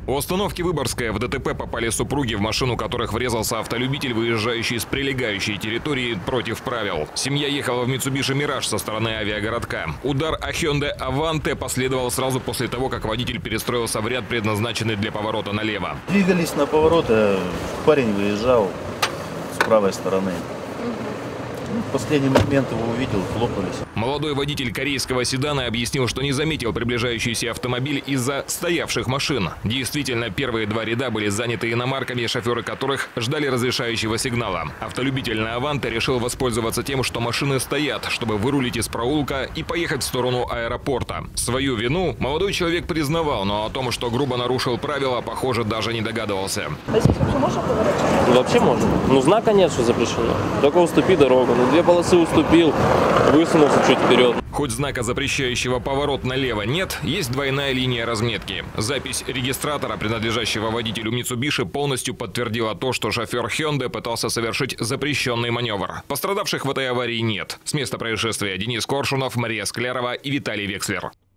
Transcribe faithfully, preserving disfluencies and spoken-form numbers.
У остановки Выборгская в ДТП попали супруги, в машину которых врезался автолюбитель, выезжающий с прилегающей территории против правил. Семья ехала в Mitsubishi Mirage со стороны авиагородка. Удар о Hyundai Avante последовал сразу после того, как водитель перестроился в ряд, предназначенный для поворота налево. Двигались на поворот, а парень выезжал с правой стороны. В последний момент его увидел, хлопнулись. Молодой водитель корейского седана объяснил, что не заметил приближающийся автомобиль из-за стоявших машин. Действительно, первые два ряда были заняты иномарками, шоферы которых ждали разрешающего сигнала. Автолюбитель на Аванте решил воспользоваться тем, что машины стоят, чтобы вырулить из проулка и поехать в сторону аэропорта. Свою вину молодой человек признавал, но о том, что грубо нарушил правила, похоже, даже не догадывался. А здесь вообще можно поворачивать? Вообще можно. Ну, знак нет, что запрещено. Только уступи дорогу. Ну, две полосы уступил, высунулся чуть вперед. Хоть знака, запрещающего поворот налево, нет, есть двойная линия разметки. Запись регистратора, принадлежащего водителю Mitsubishi, полностью подтвердила то, что шофер Hyundai пытался совершить запрещенный маневр. Пострадавших в этой аварии нет. С места происшествия Денис Коршунов, Мария Склярова и Виталий Векслер.